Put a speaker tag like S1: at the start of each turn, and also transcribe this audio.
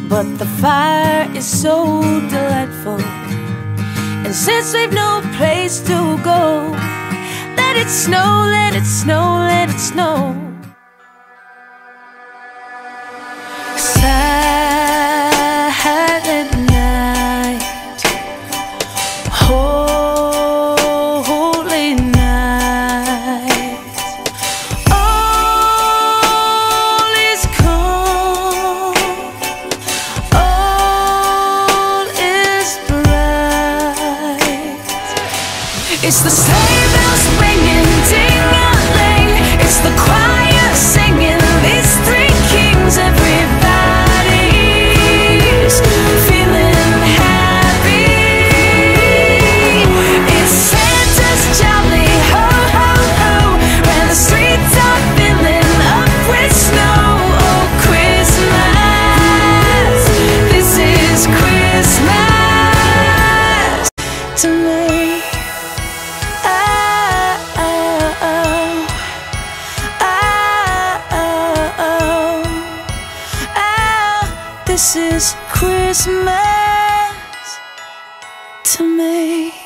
S1: but the fire is so delightful. And since we've no place to go, let it snow, let it snow, let it snow. Silent night, holy night, all is calm, all is bright. It's the sleigh bells ringing, ding-a-ling. It's the choir singing, these three kings. Everybody's feeling happy. It's Santa's jolly ho-ho-ho, when the streets are filling up with snow. Oh, Christmas, this is Christmas to me. This is Christmas to me.